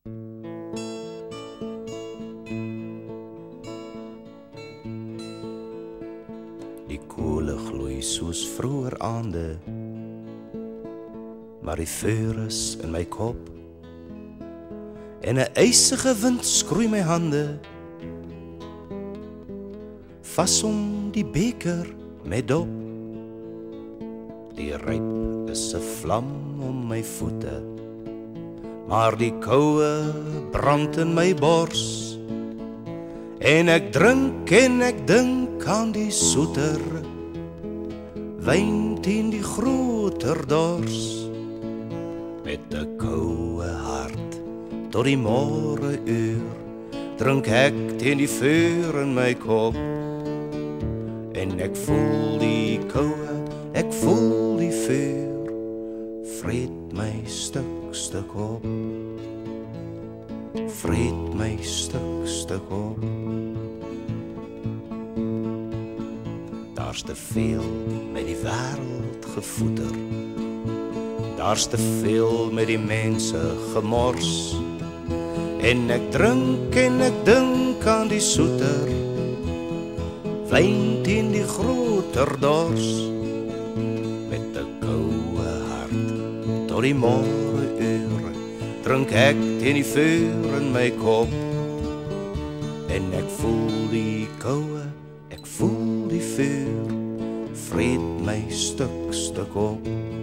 Die koole gloei soos vroeër aande, maar die vuur is in my kop, en 'n ysige wind skroei my hande, vas om die beker met dop. Die ryp is 'n vlam om my voete, maar die koue brand in my bors, en ek drink en ek dink aan die soeter wyn teen die groter dors. Met 'n koue hart tot die môre uur drink ek teen die vuur in my kop, en ek voel die koue, ek voel die vuur vreet my stuk op, vreet my stuk op. Daar's te veel met die wêreld gevoeder, daar's te veel met die mense gemors, en ek drink en ek dink aan die soeter wyn teen die groter dors. Met 'n koue hart tot die môre uur drink ek teen die vuur in my kop, en ek voel die koue, ek voel die vuur vreet my stuk op.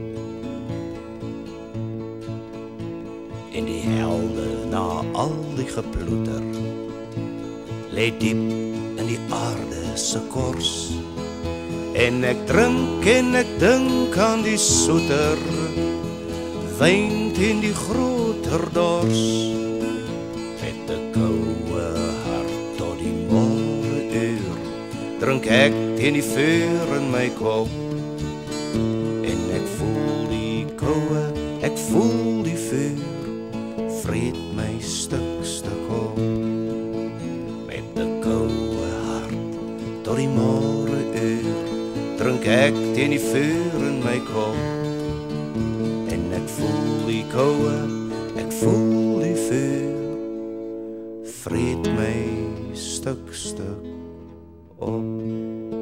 En die helde na al die geploeter lê diep in die aarde se kors, en ek drink en ek dink aan die soeter wyn teen die groter dors. Met 'n koue hart tot die môre uur drink ek teen die vuur in my kop, en ek voel die koue, ek voel die vuur vreet my stuk op. Met 'n koue hart tot die môre uur drink ek teen die vuur in my kop, en ek voel die koue, ek voel die vuur vreet my stuk op.